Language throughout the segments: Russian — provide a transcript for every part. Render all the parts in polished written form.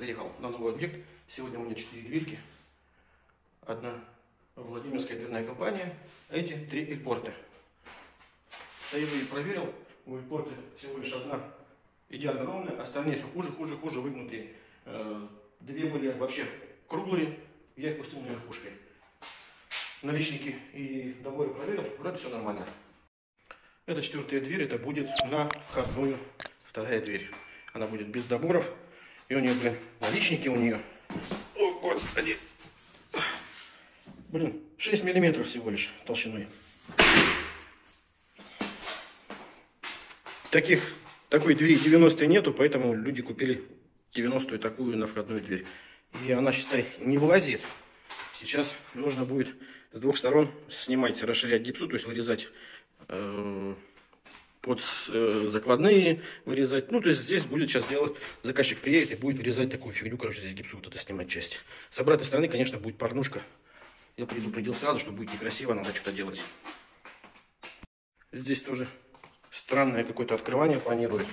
Заехал на новый объект. Сегодня у меня 4 дверки. Одна Владимирская дверная компания. Эти 3 Эльпорта. Стоевые проверил. У Эльпорта всего лишь одна идеально ровная. Остальные все хуже выгнутые. Две были вообще круглые. Я их пустил на верхушке. Наличники и доборы проверил. Вроде все нормально. Это 4-я дверь. Это будет на входную 2-я дверь. Она будет без доборов. И у нее, блин, наличники у нее. О, господи. Блин, 6 миллиметров всего лишь толщиной. Такой двери 90-й нету, поэтому люди купили 90-ю такую на входную дверь. И она, считай, не влазит. Сейчас нужно будет с двух сторон снимать, расширять гипсу, то есть вырезать под закладные, вырезать. Ну, то есть здесь будет сейчас делать, заказчик приедет и будет вырезать такую фигню, короче, здесь гипсу вот это снимать часть. С обратной стороны, конечно, будет порнушка. Я предупредил сразу, что будет некрасиво, надо что-то делать. Здесь тоже странное какое-то открывание планирует.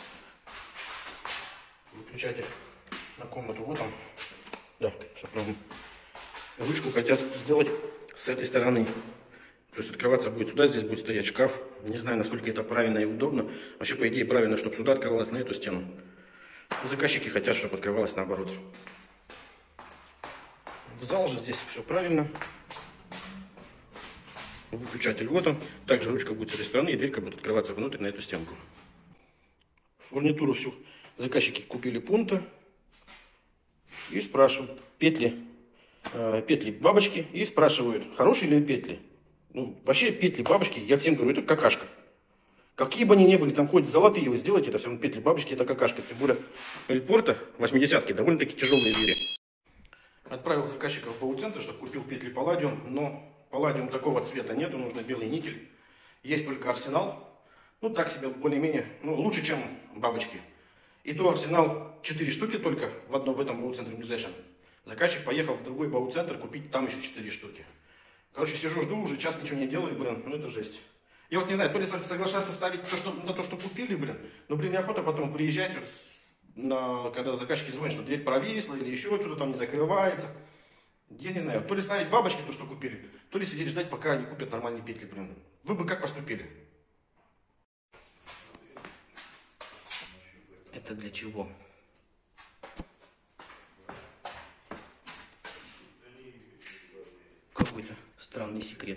Выключатель на комнату, вот он. Да, все правильно. Ручку хотят сделать с этой стороны. То есть открываться будет сюда, здесь будет стоять шкаф. Не знаю, насколько это правильно и удобно. Вообще, по идее, правильно, чтобы сюда открывалось на эту стену. Заказчики хотят, чтобы открывалось наоборот. В зал же здесь все правильно. Выключатель вот он. Также ручка будет с этой стороны, и дверька будет открываться внутрь на эту стенку. Фурнитуру всю заказчики купили пункта. И спрашивают, петли бабочки. И спрашивают, хорошие ли петли. Ну, вообще петли бабочки, я всем говорю, это какашка. Какие бы они ни были, там хоть золотые вы сделайте, это все равно петли бабочки, это какашка. Тем более Эльпорта 80-ки довольно-таки тяжелые двери. Отправил заказчика в бау-центр, чтобы купил петли Палладиум, но Палладиум такого цвета нету, нужно белый никель. Есть только Арсенал. Ну, так себе более-менее, ну, лучше, чем бабочки. И то Арсенал 4 штуки только в этом бау-центре ближайшем. Заказчик поехал в другой бау-центр купить там еще 4 штуки. Короче, сижу, жду, уже час ничего не делаю, блин, ну это жесть. Я вот не знаю, то ли соглашаться ставить на то, что купили, блин, но, блин, неохота потом приезжать, когда заказчики звонят, что дверь провисла или еще что-то там не закрывается. Я не знаю, то ли ставить бабочки, то, что купили, то ли сидеть ждать, пока они купят нормальные петли, блин. Вы бы как поступили? Это для чего? Какой-то странный секрет.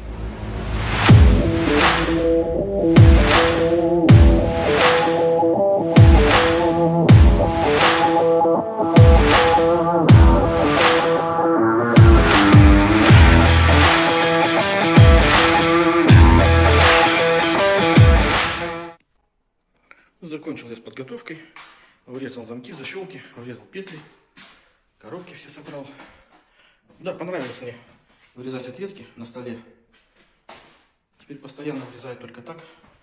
Закончил я с подготовкой. Вырезал замки, защелки, вырезал петли. Коробки все собрал. Да, понравилось мне вырезать ответки на столе. Теперь постоянно вырезаю только так.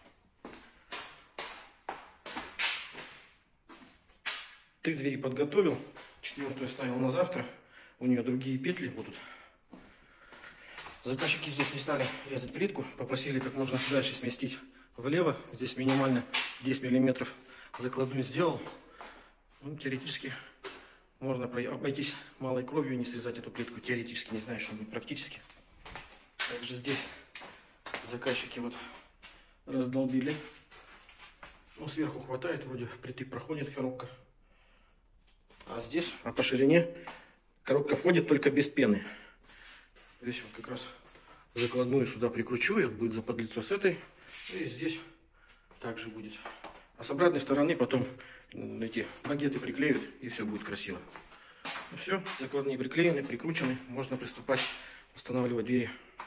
Три двери подготовил. 4-ю ставил на завтра. У нее другие петли будут. Заказчики здесь не стали резать плитку. Попросили как можно дальше сместить влево. Здесь минимально 10 миллиметров закладную сделал. Ну, теоретически можно обойтись малой кровью и не срезать эту плитку. Теоретически, не знаю, что будет практически. Также здесь заказчики вот раздолбили. Ну, сверху хватает, вроде впритык проходит коробка. А здесь, по ширине, коробка входит только без пены. Здесь вот как раз закладную сюда прикручу, и будет заподлицо с этой. И здесь также будет. А с обратной стороны потом эти багеты приклеют, и все будет красиво. Ну, все, закладные приклеены, прикручены. Можно приступать устанавливать двери.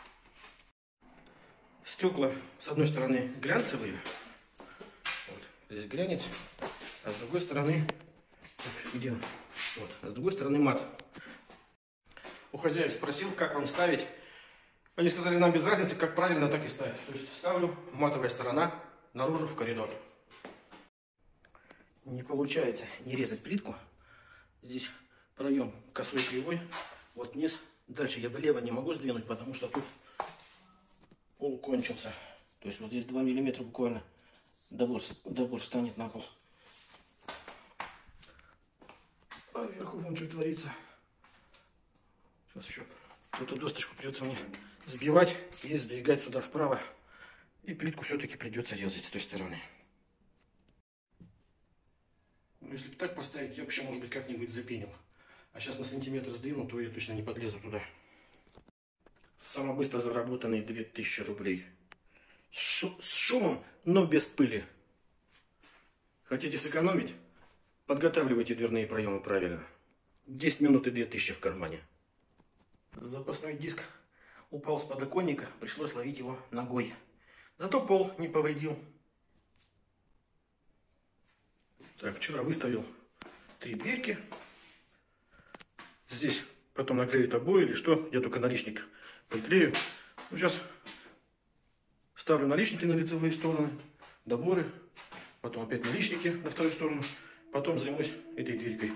Стекла с одной стороны глянцевые. Вот, здесь глянец. А с другой стороны... Где? Вот, а с другой стороны мат. У хозяев спросил, как вам ставить. Они сказали, нам без разницы, как правильно, так и ставить. То есть ставлю матовая сторона наружу в коридор. Не получается не резать плитку. Здесь проем косой кривой. Вот низ. Дальше я влево не могу сдвинуть, потому что тут пол кончился. То есть вот здесь 2 миллиметра буквально добор станет на пол. А вверху вон что творится. Сейчас еще эту досточку придется мне сбивать и сдвигать сюда вправо. И плитку все-таки придется резать с той стороны. Ну, если бы так поставить, я вообще, может быть, как-нибудь запенил. А сейчас на сантиметр сдвину, то я точно не подлезу туда. Самый быстро заработанные 2000 рублей. С шумом, но без пыли. Хотите сэкономить? Подготавливайте дверные проемы правильно. 10 минут и 2000 в кармане. Запасной диск упал с подоконника, пришлось ловить его ногой. Зато пол не повредил. Так, вчера выставил 3 дверки. Здесь потом наклеют обои или что. Я только наличник приклею. Ну, сейчас ставлю наличники на лицевые стороны, доборы. Потом опять наличники на вторую сторону. Потом займусь этой дверькой.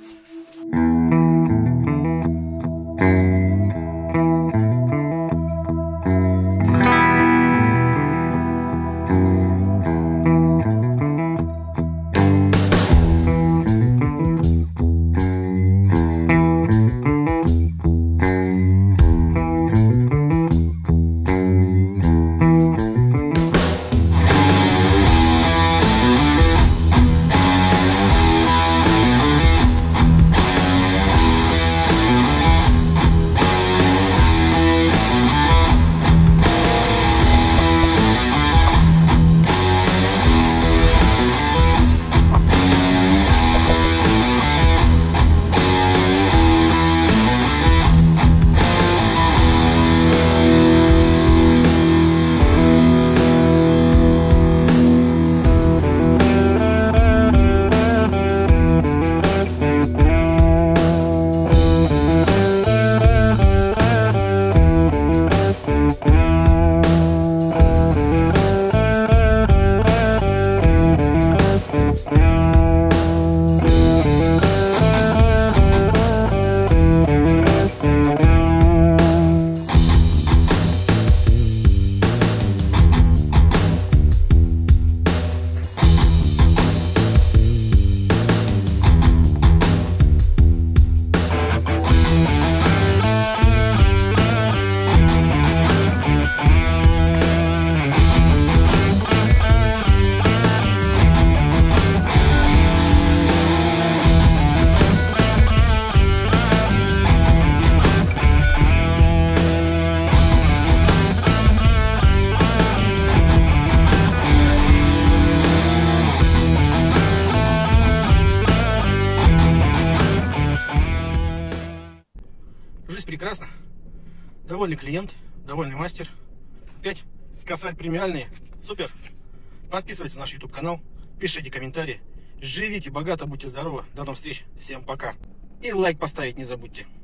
Жизнь прекрасна. Довольный клиент, довольный мастер. Опять косарь премиальные. Супер. Подписывайтесь на наш YouTube канал, пишите комментарии. Живите богато, будьте здоровы. До новых встреч. Всем пока. И лайк поставить не забудьте.